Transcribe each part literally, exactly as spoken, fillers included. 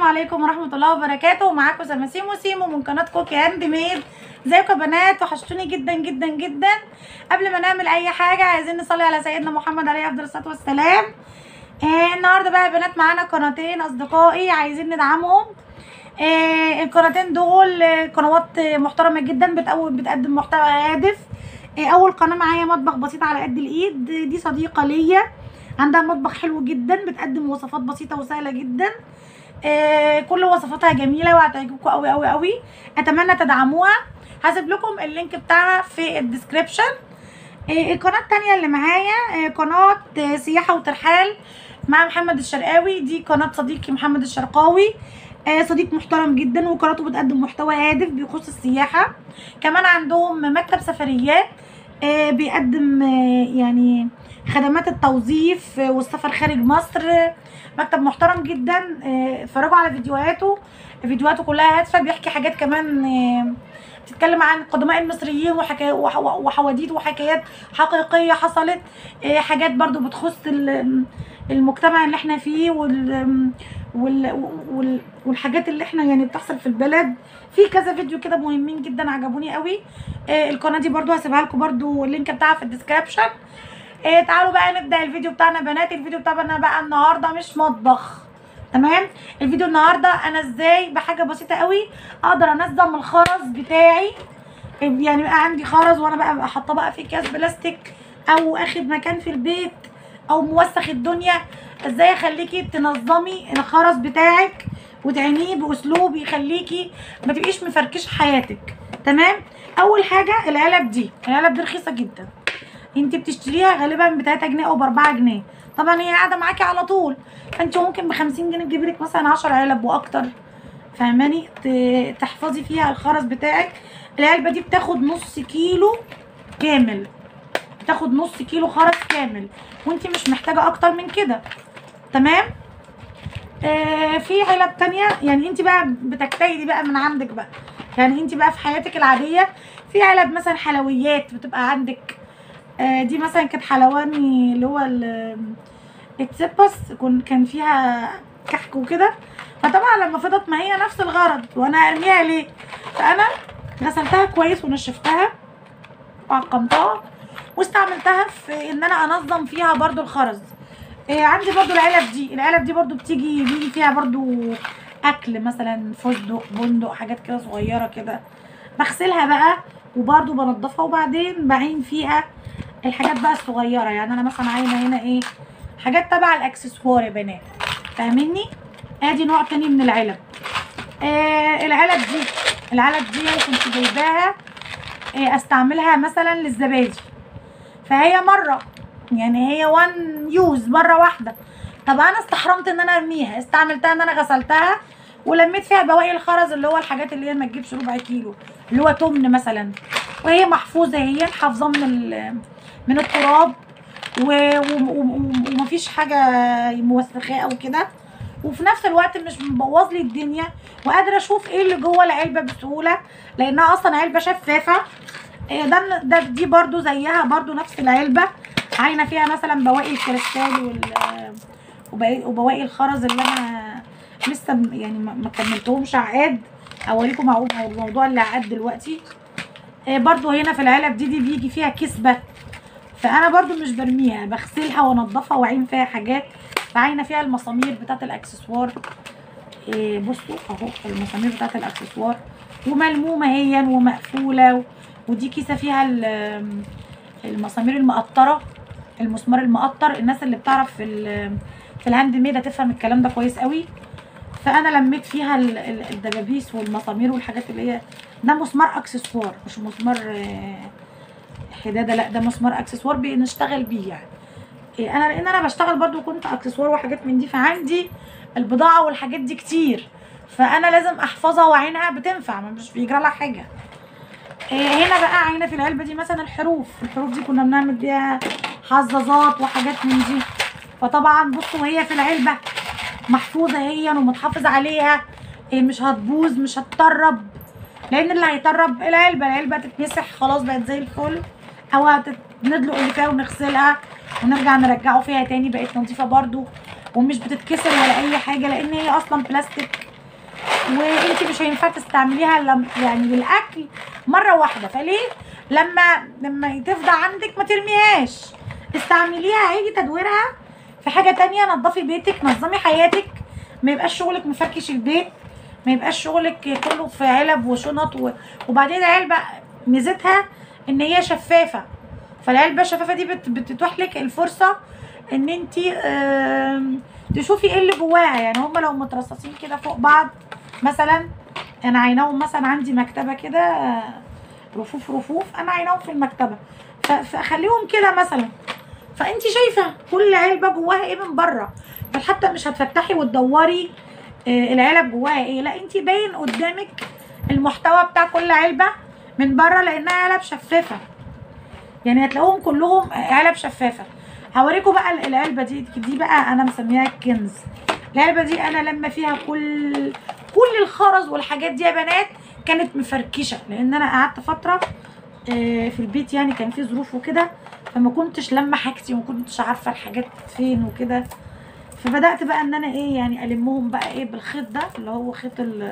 عليكم ورحمه الله وبركاته. معاكم سماسيمو سيمو من قناه كوكي هاند ميد. ازيكم يا بنات؟ وحشتوني جدا جدا جدا. قبل ما نعمل اي حاجه عايزين نصلي على سيدنا محمد عليه افضل الصلاه والسلام. آه النهارده بقى يا بنات معانا قناتين اصدقائي عايزين ندعمهم. آه القناتين دول آه قنوات محترمه جدا بتقوي بتقدم محتوى هادف. آه اول قناه معايا مطبخ بسيط على قد الايد، دي صديقه ليا عندها مطبخ حلو جدا، بتقدم وصفات بسيطه وسهله جدا. آه كل وصفاتها جميله وهتعجبكم قوي قوي قوي. اتمنى تدعموها. هسيب لكم اللينك بتاعها في الديسكريبشن. آه القناه التانية اللي معايا آه قناه آه سياحه وترحال مع محمد الشرقاوي، دي قناه صديقي محمد الشرقاوي. آه صديق محترم جدا وقناته بتقدم محتوى هادف بيخص السياحه. كمان عندهم مكتب سفريات آه بيقدم آه يعني خدمات التوظيف والسفر خارج مصر. مكتب محترم جدا. اتفرجوا على فيديوهاته، فيديوهاته كلها هادفه، بيحكي حاجات كمان بتتكلم عن قدماء المصريين وحواديت وحكايات حقيقيه حصلت. حاجات برضو بتخص المجتمع اللي احنا فيه وال والحاجات اللي احنا يعني بتحصل في البلد. في كذا فيديو كده مهمين جدا عجبوني قوي. القناه دي برضو هسيبها لكم برضو اللينك بتاعها في الديسكريبشن. إيه تعالوا بقى نبدا الفيديو بتاعنا بنات. الفيديو بتاعنا بقى النهارده مش مطبخ، تمام؟ الفيديو النهارده انا ازاي بحاجه بسيطه قوي اقدر انظم الخرز بتاعي. يعني بقى عندي خرز وانا بقى احطه بقى في اكياس بلاستيك او اخد مكان في البيت او موسخ الدنيا. ازاي اخليكي تنظمي الخرز بتاعك وتعينيه باسلوب يخليكي ما تبقيش مفركشه حياتك، تمام؟ اول حاجه العلب دي، العلب دي رخيصه جدا، انت بتشتريها غالبا ب تلاتة جنيه او ب اربعة جنيه. طبعا هي قاعده معاكي على طول، فانت ممكن ب خمسين جنيه تجيبي لك مثلا عشر علب واكتر، فاهماني؟ تحفظي فيها الخرز بتاعك. العلبه دي بتاخد نص كيلو كامل، بتاخد نص كيلو خرز كامل، وانت مش محتاجه اكتر من كده، تمام؟ آه في علب تانية يعني انت بقى بتجتهدي بقى من عندك بقى، يعني انت بقى في حياتك العاديه في علب مثلا حلويات بتبقى عندك. آه دي مثلا كانت حلواني اللي هو التسبس، كان فيها كحك وكده، فطبعا لما فضت ما هي نفس الغرض وانا ارميها ليه؟ فانا غسلتها كويس ونشفتها وعقمتها واستعملتها في ان انا انظم فيها برضو الخرز. آه عندي برضو العلب دي، العلب دي برضو بتيجي بيجي فيها برضو اكل مثلا فستق بندق حاجات كده صغيره كده، بغسلها بقى وبرضو بنضفها وبعدين بعين فيها الحاجات بقى الصغيره. يعني انا مثلا عايزه هنا ايه حاجات تبع الاكسسوار يا بنات، فاهميني؟ ادي نوع تاني من العلب. آه العلب دي، العلب دي انا كنت جايباها آه استعملها مثلا للزبادي، فهي مره يعني هي وان يوز مره واحده. طب انا استحرمت ان انا ارميها، استعملتها ان انا غسلتها ولميت فيها بواقي الخرز اللي هو الحاجات اللي هي ما تجيبش ربع كيلو، اللي هو تمن مثلا، وهي محفوظه، هي حافظه من من التراب ومفيش حاجه موسخاه او كده، وفي نفس الوقت مش مبوظ لي الدنيا، وقادره اشوف ايه اللي جوه العلبه بسهوله لانها اصلا علبه شفافه. ده ده دي برده زيها برده نفس العلبه، عاينه فيها مثلا بواقي الكريستال وبواقي الخرز اللي انا لسه يعني ما كملتهمش عقاد. اوريكم موضوع العقاد دلوقتي. برده هنا في العلب دي دي بيجي فيها كسبه، فانا برضو مش برميها، بغسلها وانضفها واعين فيها حاجات، بعينه فيها المسامير بتاعه الاكسسوار. إيه بصوا اهو المسامير بتاعه الاكسسوار وملمومه هي ومقفوله، ودي كيسه فيها المسامير المقطره، المسمار المقطر. الناس اللي بتعرف في في الهاند ميد هتفهم الكلام ده كويس قوي. فانا لميت فيها الدبابيس والمسامير والحاجات اللي هي ده مسمار اكسسوار مش مسمار حداده، لا ده مسمار اكسسوار بنشتغل بيه يعني. إيه انا لان انا بشتغل برضو كنت اكسسوار وحاجات من دي، فعندي البضاعه والحاجات دي كتير، فانا لازم احفظها واعينها بتنفع مش بيجرى لها حاجه. إيه هنا بقى عينه في العلبه دي مثلا الحروف، الحروف دي كنا بنعمل بيها حظاظات وحاجات من دي، فطبعا بصوا هي في العلبه محفوظه هي ومتحافظ عليها. إيه مش هتبوظ مش هتطرب، لان اللي هيطرب العلبه، العلبه تتمسح خلاص بقت زي الفل، او ندلق اللي فيها ونغسلها ونرجع نرجعه فيها تاني بقت نظيفه برضو ومش بتتكسر ولا اي حاجه، لان هي اصلا بلاستيك وانت مش هينفع تستعمليها لم يعني للاكل مره واحده. فليه لما لما تفضى عندك ما ترميهاش، استعمليها، هيجي تدويرها في حاجه تانية. نظفي بيتك، نظمي حياتك، ما يبقاش شغلك مفركش البيت، ما يبقاش شغلك كله في علب وشنط و... وبعدين العلبه ميزتها ان هي شفافه، فالعلبه الشفافه دي بت... بتتوح لك الفرصه ان انت آه... تشوفي ايه اللي جواها. يعني هم لو مترصصين كده فوق بعض مثلا، انا عيناهم مثلا عندي مكتبه كده آه... رفوف رفوف، انا عيناهم في المكتبه، ف... فاخليهم كده مثلا، فانت شايفه كل علبه جواها ايه من بره، فحتى مش هتفتحي وتدوري آه العلب جواها ايه، لا انت باين قدامك المحتوى بتاع كل علبه من بره لانها علب شفافه. يعني هتلاقوهم كلهم علب شفافه. هوريكم بقى العلبه دي دي بقى انا مسميها الكنز. العلبه دي انا لما فيها كل كل الخرز والحاجات دي يا بنات كانت مفركشه، لان انا قعدت فتره آه في البيت، يعني كان في ظروف وكده، فما كنتش لما حاجتي وما كنتش عارفه الحاجات فين وكده. فبدات بقى ان انا ايه يعني المهم بقى ايه بالخيط ده اللي هو خيط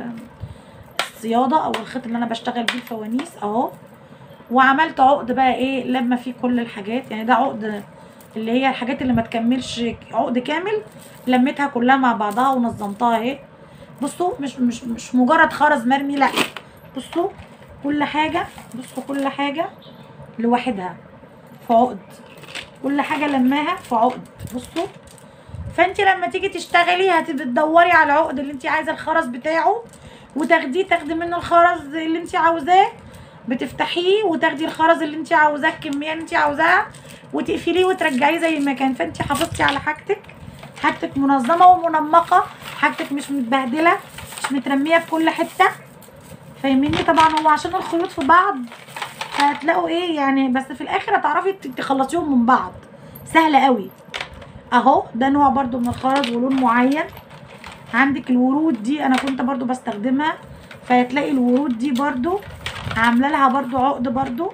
الصياده او الخيط اللي انا بشتغل بيه الفوانيس اهو. وعملت عقد بقى ايه لما فيه كل الحاجات، يعني ده عقد اللي هي الحاجات اللي ما تكملش عقد كامل، لميتها كلها مع بعضها ونظمتها اهي. بصوا مش مش مش مجرد خرز مرمي، لا بصوا كل حاجه، بصوا كل حاجه لوحدها في عقد، كل حاجه لماها في عقد. بصوا فانت لما تيجي تشتغلي هتبقي تدوري على العقد اللي انت عايزه الخرز بتاعه وتاخديه، تاخدي منه الخرز اللي انت عاوزاه، بتفتحيه وتاخدي الخرز اللي انت عاوزاه الكميه اللي انت عاوزاها وتقفليه وترجعيه زي ما كان. فانت حافظتي على حاجتك، حاجتك منظمه ومنمقه، حاجتك مش متبهدله، مش مترميه في كل حته. فاهميني؟ طبعا هو عشان الخيوط في بعض فهتلاقوا ايه يعني، بس في الاخر هتعرفي تخلصيهم من بعض سهله قوي. اهو ده نوع برضو من الخرز ولون معين. عندك الورود دي انا كنت برضو بستخدمها، فهتلاقي الورود دي برضو عامله لها برضو عقد برضو.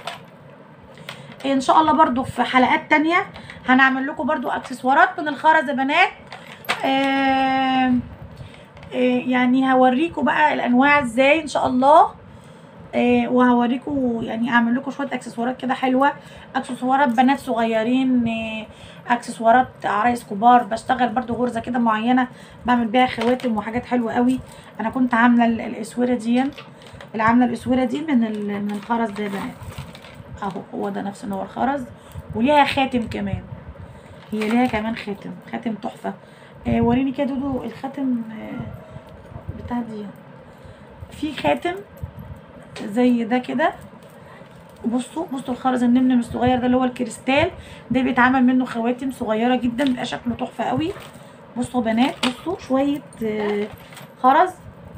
ان شاء الله برضو في حلقات تانية هنعمل لكم برضو اكسسوارات من الخرز يا بنات. آه آه يعني هوريكم بقى الانواع ازاي ان شاء الله. آه وهوريكم يعني اعمل لكم شويه اكسسوارات كده حلوه، اكسسوارات بنات صغيرين، آه اكسسوارات عرايس كبار. بشتغل برضو غرزه كده معينه بعمل بيها خواتم وحاجات حلوه قوي. انا كنت عامله الاسوره دي، اللي عامله الاسوره دي من من الخرز ده يا بنات اهو. هو ده نفس نوع الخرز وليها خاتم كمان، هي ليها كمان خاتم، خاتم تحفه. آه وريني كده دودو الخاتم آه بتاع دي، في خاتم زي ده كده. بصوا بصوا الخرز النمنم الصغير ده اللي هو الكريستال ده بيتعمل منه خواتم صغيره جدا، بيبقى شكله تحفه قوي. بصوا بنات، بصوا شويه آه خرز،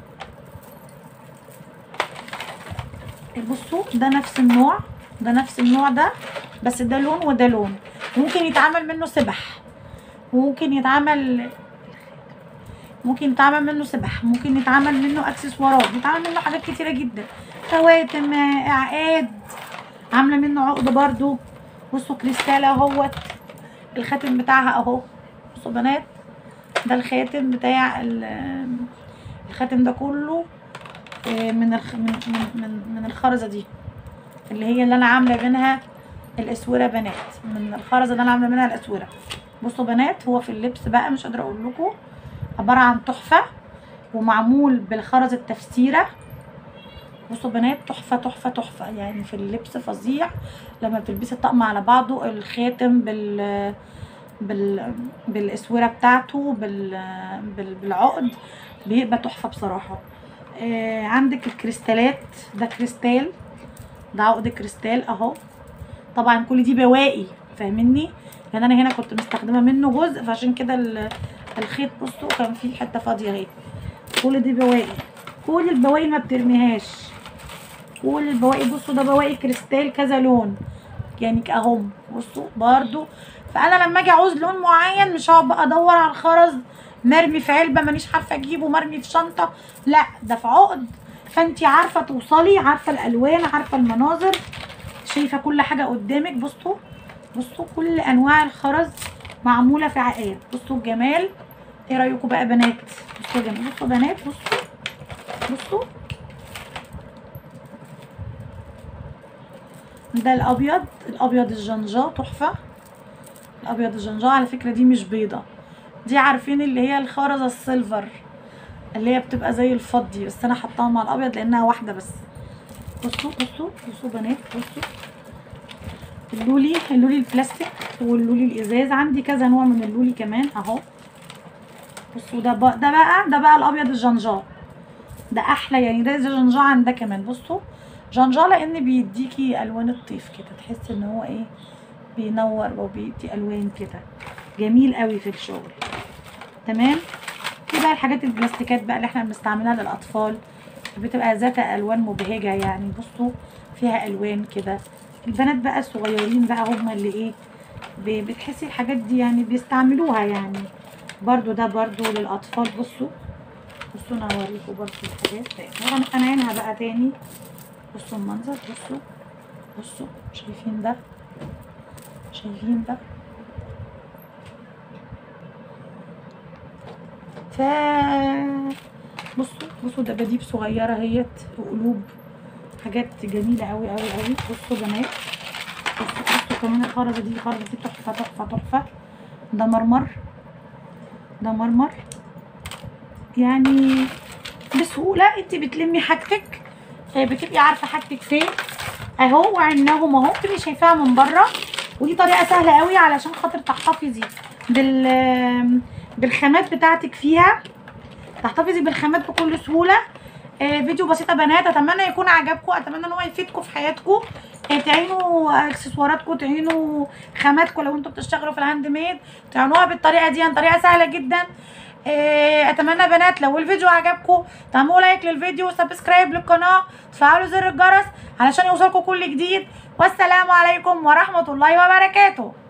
بصوا ده نفس النوع، ده نفس النوع ده، بس ده لون وده لون. ممكن يتعمل منه سبح، ممكن يتعمل ممكن يتعمل منه سبح، ممكن يتعمل منه اكسسوارات، يتعمل منه حاجات كتيره جدا، خواتم، اعقاد، عامله منه عقد برضو. بصوا كريستال اهوت الخاتم بتاعها اهو. بصوا بنات ده الخاتم بتاع الخاتم ده كله من الخ... من من من الخرزه دي اللي هي اللي انا عامله منها الاسوره بنات، من الخرزه اللي انا عامله منها الاسوره. بصوا بنات هو في اللبس بقى مش قادره اقول لكم، عباره عن تحفه ومعمول بالخرز التفسيره. بصوا بنات تحفه تحفه تحفه، يعني في اللبس فظيع. لما بتلبسي الطقم على بعضه الخاتم بال بال بالاسوره بتاعته بال... بال... بالعقد بيبقى تحفه بصراحه. آه عندك الكريستالات، ده كريستال، ده عقد كريستال اهو. طبعا كل دي بواقي فاهميني، يعني انا هنا كنت مستخدمه منه جزء فعشان كده الخيط بصوا كان فيه حته فاضيه اهي. كل دي بواقي، كل البواقي ما بترميهاش، كل البواقي. بصوا ده بواقي كريستال كذا لون يعني اهم. بصوا برضو فانا لما اجي عاوز لون معين مش هقعد بقى ادور على الخرز مرمي في علبه مانيش عارفه اجيبه، مرمي في شنطه، لا ده في عقد، فانتي عارفه توصلي، عارفه الالوان، عارفه المناظر، شايفه كل حاجه قدامك. بصوا بصوا كل انواع الخرز معموله في عقاد. بصوا الجمال، ايه رايكم بقى بنات؟ بصوا جمال، بصوا بنات، بصوا بصوا ده الابيض، الابيض الجنجاه تحفه. الابيض الجنجاه على فكره دي مش بيضه، دي عارفين اللي هي الخرزه السيلفر اللي هي بتبقى زي الفضي، بس انا حطاها مع الابيض لانها واحده بس. بصوا بصوا بصوا بنات، بصوا اللولي، اللولي البلاستيك واللولي الازاز، عندي كذا نوع من اللولي كمان اهو. بصوا ده بقى ده بقى ده بقى الابيض الجنجاه، ده احلى يعني، ده زي جنجاه عن ده كمان. بصوا جنجاه لان بيديكي الوان الطيف كده، تحس ان هو ايه بينور وبيدي الوان كده، جميل قوي في الشغل. تمام. في بقى الحاجات البلاستيكات بقى اللي احنا بنستعملها للاطفال، بتبقى ذات الوان مبهجه يعني. بصوا فيها الوان كده. البنات بقى الصغيرين بقى هم اللي ايه بتحسي الحاجات دي يعني بيستعملوها يعني برضو، ده برضو للاطفال. بصوا بصوا انا هوريكم برضو الحاجات، انا عينها بقى تاني. بصوا المنظر، بصوا بصوا شايفين ده، شايفين ده. ف بصوا بصوا دباديب صغيره اهيت وقلوب، حاجات جميله قوي قوي قوي. بصوا بنات، بصوا بصوا كمان الخرزه دي، الخرزه دي تحفه تحفه تحفه. ده مرمر، ده مرمر يعني بسهوله انت بتلمي حاجتك، بتبقي عارفه حاجتك فين اهو، وعناهم اهو بتبقي شايفاها من بره. ودي طريقه سهله قوي علشان خاطر تحتفظي بال بالخامات بتاعتك فيها، تحتفظي بالخامات بكل سهوله. آه فيديو بسيطه بنات، اتمنى يكون عجبكم، اتمنى ان هو يفيدكم في حياتكم، آه تعينوا اكسسواراتكم، تعينوا خاماتكم لو انتوا بتشتغلوا في الهاند ميد، تعينوها بالطريقه دي، طريقه سهله جدا. آه اتمنى بنات لو الفيديو عجبكم تعملوا لايك للفيديو وسبسكرايب للقناه، تفعلوا زر الجرس علشان يوصلكم كل جديد. والسلام عليكم ورحمه الله وبركاته.